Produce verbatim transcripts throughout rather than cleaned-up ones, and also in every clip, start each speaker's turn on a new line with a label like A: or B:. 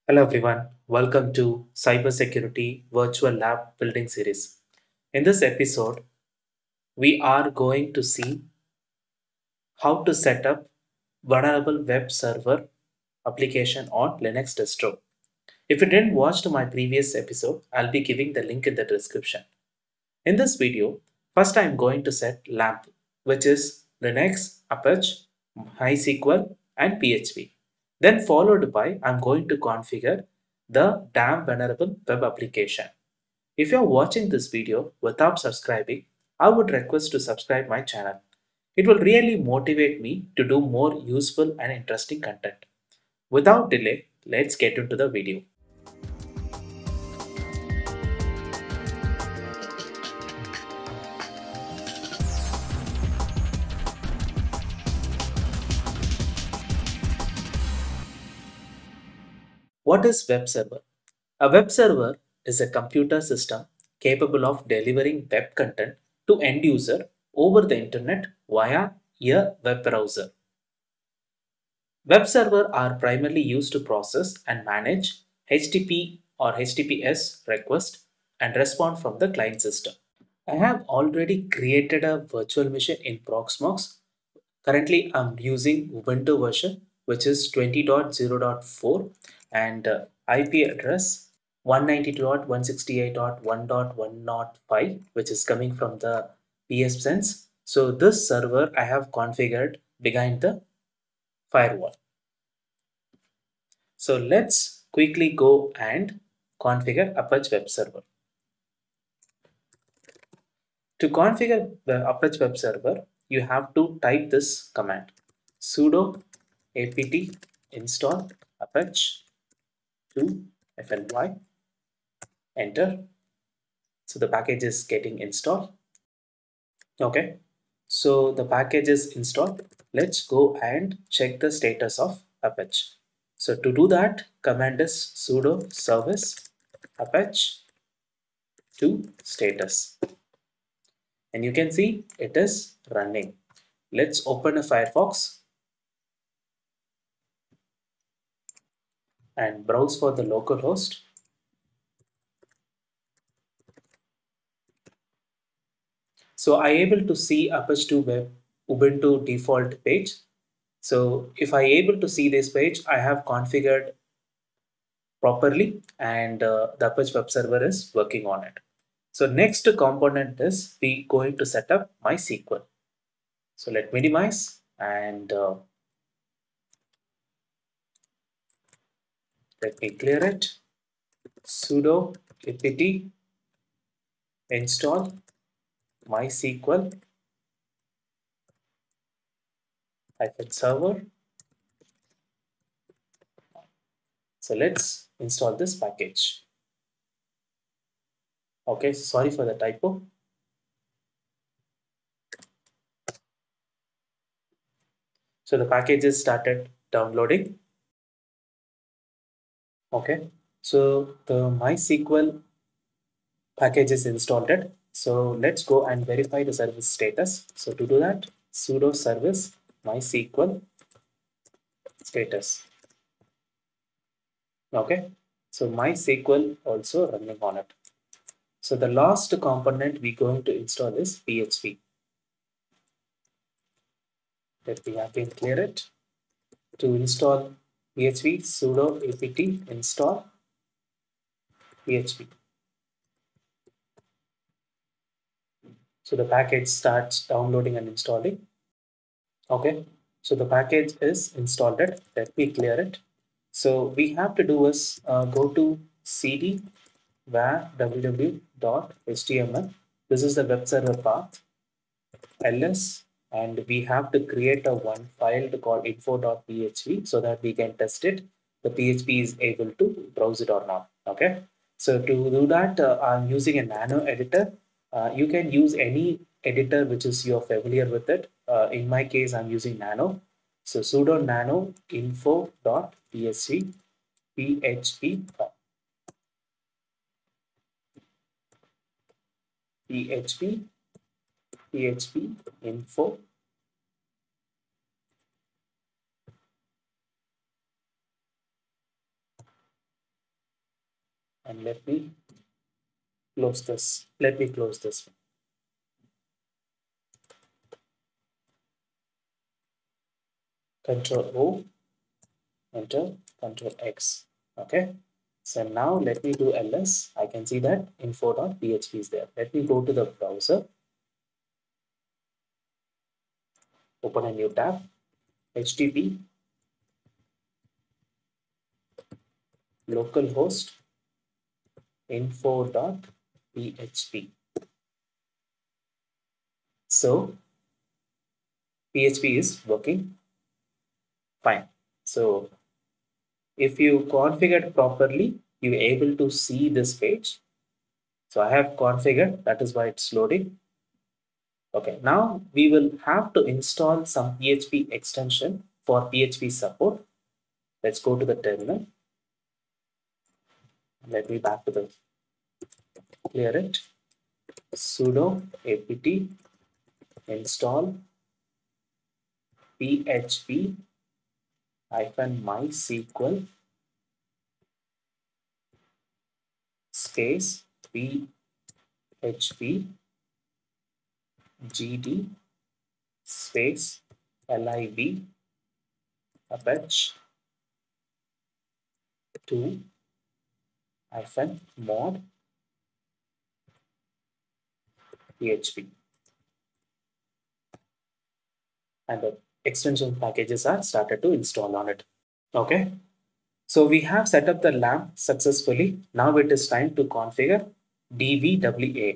A: Hello everyone, welcome to Cybersecurity Virtual Lab Building Series. In this episode, we are going to see how to set up vulnerable web server application on Linux distro. If you didn't watch my previous episode, I'll be giving the link in the description. In this video, first I'm going to set LAMP, which is Linux, Apache, MySQL, and P H P. Then followed by I'm going to configure the damn vulnerable web application. If you're watching this video without subscribing, I would request to subscribe my channel. It will really motivate me to do more useful and interesting content. Without delay, let's get into the video. What is web server? A web server is a computer system capable of delivering web content to end user over the internet via a web browser. Web servers are primarily used to process and manage H T T P or H T T P S requests and respond from the client system. I have already created a virtual machine in proxmox. Currently, I'm using Ubuntu version, which is twenty point zero point four, and uh, I P address one ninety-two dot one sixty-eight dot one dot one oh five, which is coming from the P S Sense. So this server I have configured behind the firewall. So let's quickly go and configure Apache Web Server. To configure the Apache Web Server, you have to type this command sudo apt install apache two fly, enter. So the package is getting installed. Okay, so the package is installed. Let's go and check the status of Apache. So to do that, command is sudo service apache two status. And you can see it is running. Let's open a Firefox and browse for the localhost. So I able to see Apache two Web Ubuntu default page. So if I able to see this page, I have configured properly and uh, the Apache web server is working on it. So next component is we going to set up MySQL. So let me minimize and uh, let me clear it. Sudo apt install MySQL hyphen server. So let's install this package. Okay, sorry for the typo. So the package is started downloading. Okay, so the MySQL package is installed. So let's go and verify the service status. So to do that, sudo service MySQL status. Okay, so MySQL also running on it. So the last component we're going to install is P H P. Let me again clear it. To install P H P, sudo apt install P H P. So the package starts downloading and installing. Okay, so the package is installed. Let me clear it. So we have to do is uh, go to cd var www.html. This is the web server path. ls, and we have to create a one file called info.php so that we can test it. The P H P is able to browse it or not. Okay. So to do that, uh, I'm using a nano editor. Uh, you can use any editor which is you're familiar with it. Uh, in my case, I'm using nano. So sudo nano info.php php php php info. And let me close this. Let me close this one. Control O, enter, Control X. Okay. So now let me do ls. I can see that info.php is there. Let me go to the browser, open a new tab, H T T P localhost info.php. So P H P is working fine. So if you configured properly, you're able to see this page. So I have configured, that is why it's loading. Okay, now we will have to install some P H P extension for P H P support. Let's go to the terminal. Let me back to the clear it. Sudo apt install php hyphen MySQL space php gd space lib Apache two hyphen mod php, and the extension packages are started to install on it. Okay, so we have set up the lamp successfully. Now it is time to configure dvwa.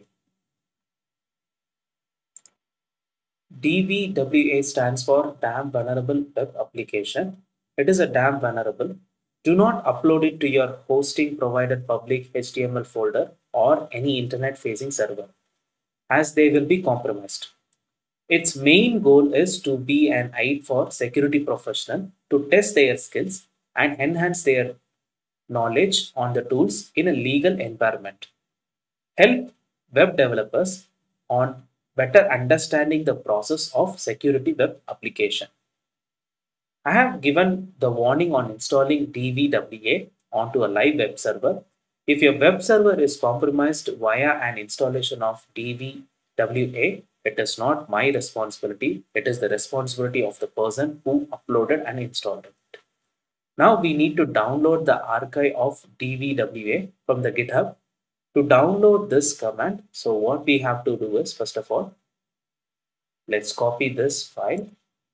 A: dvwa stands for damn vulnerable web application. It is a damn vulnerable. Do not upload it to your hosting provided public H T M L folder or any internet facing server, as they will be compromised. Its main goal is to be an aid for security professionals to test their skills and enhance their knowledge on the tools in a legal environment. Help web developers on better understanding the process of security web application. I have given the warning on installing dvwa onto a live web server. If your web server is compromised via an installation of dvwa, it is not my responsibility. It is the responsibility of the person who uploaded and installed it. Now we need to download the archive of dvwa from the GitHub. To download this command, so what we have to do is, first of all, let's copy this file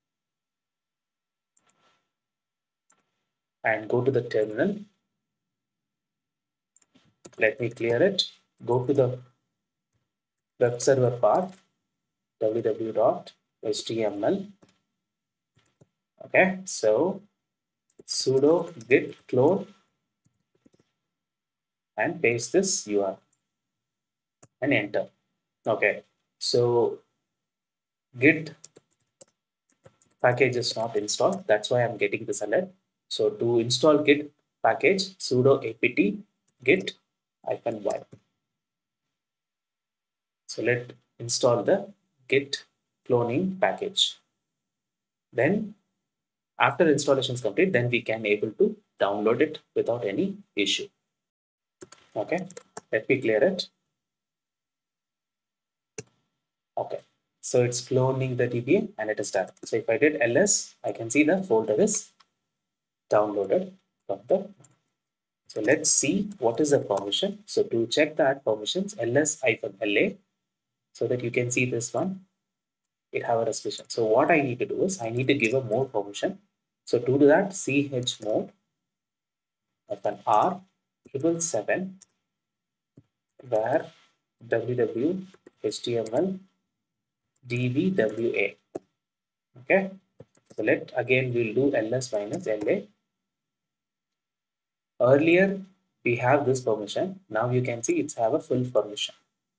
A: and go to the terminal. Let me clear it. Go to the web server path, www dot h t m l. Okay, so sudo git clone and paste this U R L and enter. Okay, so git package is not installed. That's why I'm getting this alert. So to install git package, sudo apt git hyphen y. So let install the git cloning package. Then after installation is complete, then we can able to download it without any issue. Okay, let me clear it. Okay, so it's cloning the D B A and it is done. So if I did ls, I can see the folder is downloaded from the. So let's see what is the permission. So to check that permissions, ls-la, so that you can see this one, it have a restriction. So what I need to do is I need to give a more permission. So to do that, chmod hyphen r triple seven where www html dvwa. Okay, so let again we'll do ls minus la. Earlier we have this permission. Now you can see it's have a full permission.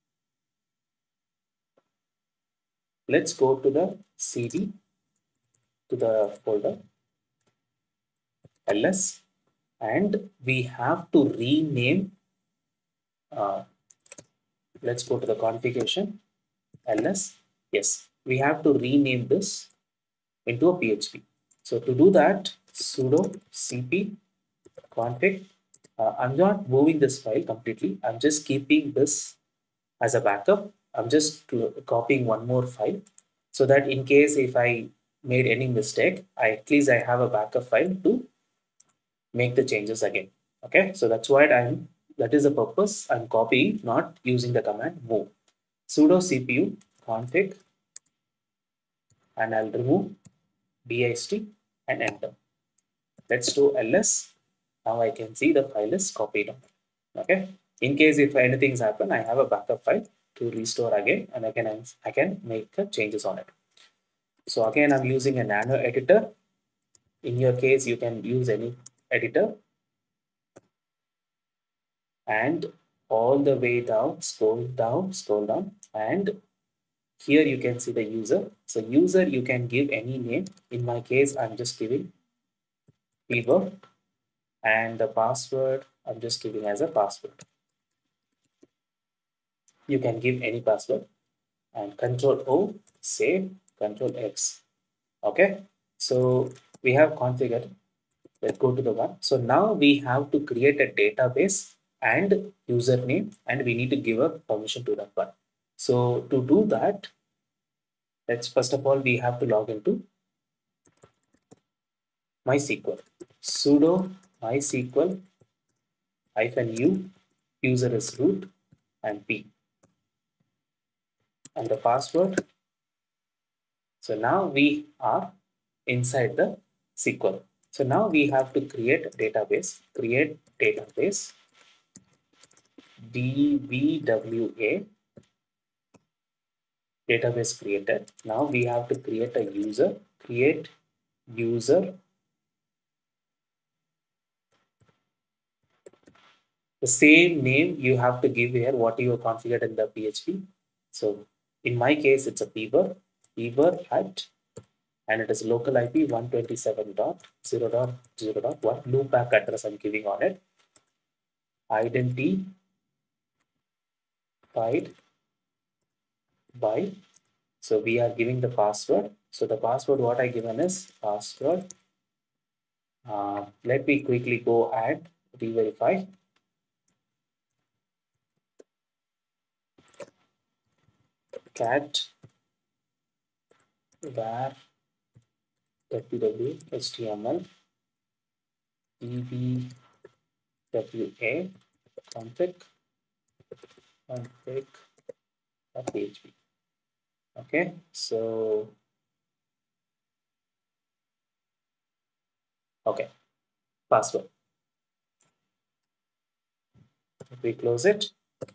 A: Let's go to the cd to the folder ls, and we have to rename. Uh, let's go to the configuration ls. Yes, we have to rename this into a P H P. So to do that, sudo cp config Uh, I'm not moving this file completely. I'm just keeping this as a backup. I'm just cl- copying one more file so that in case if I made any mistake, I, at least I have a backup file to make the changes again. Okay, so that's why I'm, that is the purpose. I'm copying, not using the command move. Sudo cpu config, and I'll remove dist and enter. Let's do ls. Now I can see the file is copied on. Okay. In case if anything's happened, I have a backup file to restore again, and I can I can make the changes on it. So again, I'm using a nano editor. In your case, you can use any editor, and all the way down, scroll down, scroll down, and here you can see the user. So user, you can give any name. In my case, I'm just giving Fever, and the password I'm just giving as a password. You can give any password, and control O, save, control X. Okay, so we have configured. Let's go to the one. So now we have to create a database and username, and we need to give a permission to that one. So to do that, let's first of all we have to log into MySQL. Sudo MySQL hyphen u, user is root, and p, and the password. So now we are inside the S Q L. So now we have to create a database, create database dvwa, database created. Now we have to create a user, create user. The same name you have to give here what you have configured in the P H P. So in my case, it's a Beaver, Beaver at, and it is local I P one twenty-seven dot zero dot zero dot one loopback address I'm giving on it. Identified by, so we are giving the password. So the password what I given is password. Uh, let me quickly go and re-verify. Cat var www html dvwa config config php. Okay, so okay, password. We close it.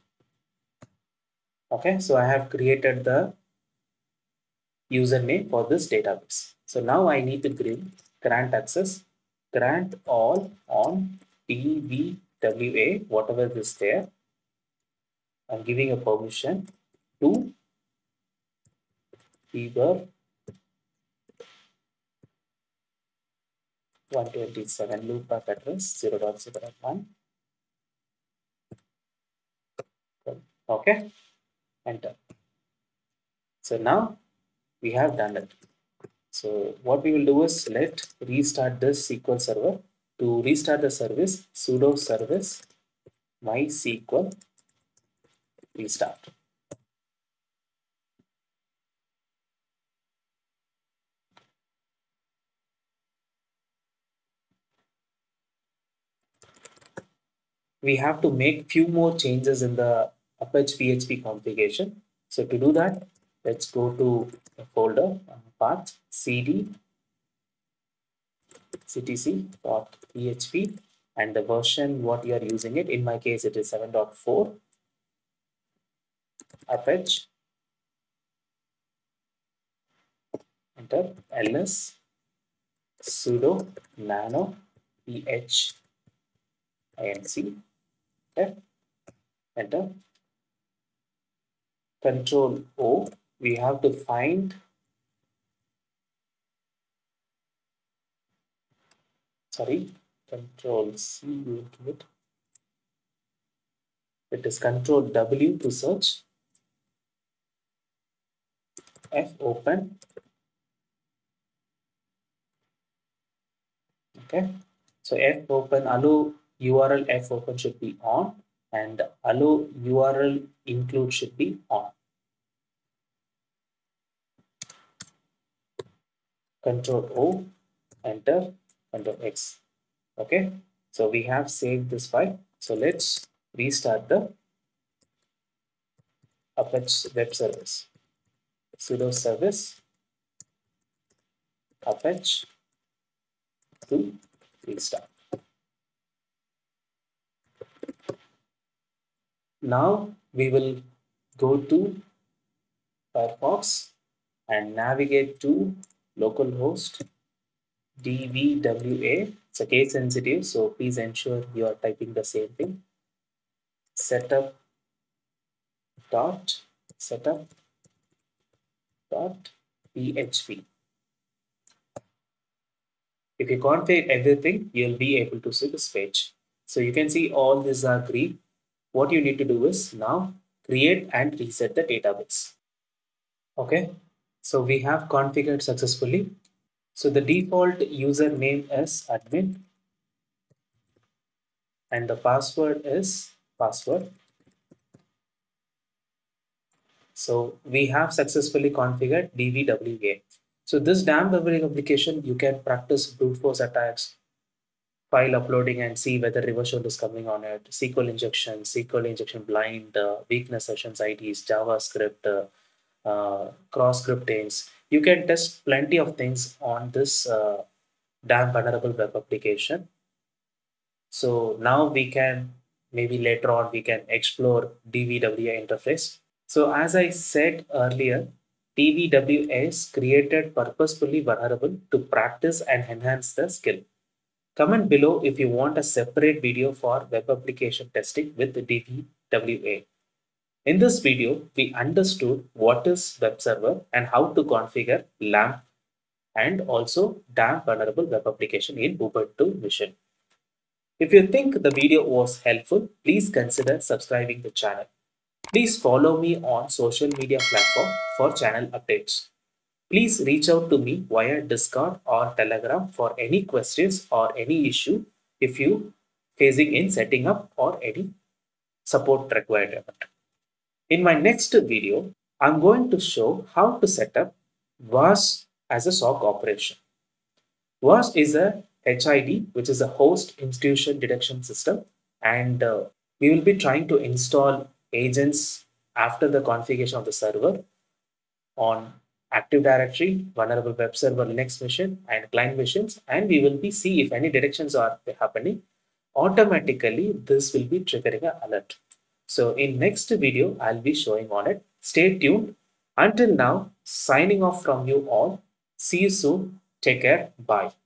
A: Okay, so I have created the username for this database. So now I need to grant access, grant all on dvwa, whatever is there. I'm giving a permission to Fever one twenty-seven loopback address zero dot zero dot one. Okay, enter. So now we have done it. So what we will do is let restart this S Q L server. To restart the service, sudo service MySQL restart. We have to make few more changes in the Apache P H P configuration. So to do that, let's go to the folder uh, path cd ctc.php, and the version what you are using it. In my case, it is seven point four. Apache, enter, ls sudo nano ph inc, okay, enter, control O. We have to find, sorry, control C, you give it. It is control W to search, F open, okay. So F open allow U R L f open should be on, and allow U R L include should be on. Control O, enter, Control X. Okay, so we have saved this file. So let's restart the Apache web service. Sudo service Apache to restart. Now we will go to Firefox and navigate to localhost dvwa. It's a case sensitive, so please ensure you are typing the same thing. Setup dot setup dot php. If you configure everything, you'll be able to see this page. So you can see all these are green. What you need to do is now create and reset the database. Okay, so we have configured successfully. So the default username is admin and the password is password. So we have successfully configured dvwa. So this damn public application, you can practice brute force attacks, file uploading and see whether reverse shell is coming on it, S Q L injection, S Q L injection blind, uh, weakness sessions I Ds, JavaScript, uh, uh, cross scriptings. You can test plenty of things on this uh, damn vulnerable web application. So now we can, maybe later on, we can explore dvwa interface. So as I said earlier, dvwa is created purposefully vulnerable to practice and enhance the skill. Comment below if you want a separate video for web application testing with D V W A. In this video, we understood what is web server and how to configure LAMP and also damn vulnerable web application in Ubuntu Vision. If you think the video was helpful, please consider subscribing the channel. Please follow me on social media platform for channel updates. Please reach out to me via Discord or Telegram for any questions or any issue if you facing in setting up or any support required. In my next video, I'm going to show how to set up W A S as a S O C operation. W A S is a H I D, which is a host institution detection system, and uh, we will be trying to install agents after the configuration of the server on Active Directory, vulnerable web server Linux machine and client machines, and we will be see if any detections are happening. Automatically, this will be triggering an alert. So in next video, I'll be showing on it. Stay tuned. Until now, signing off from you all. See you soon. Take care. Bye.